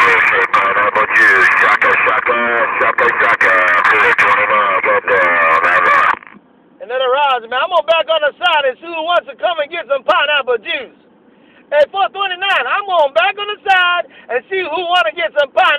pineapple juice. Shaka, shaka, shaka, shaka. 429, got down. Over. Another rise, man. I'm going back on the side and see who wants to come and get some pineapple juice. Hey, 429, I'm going back on the side and see who want to get some pineapple.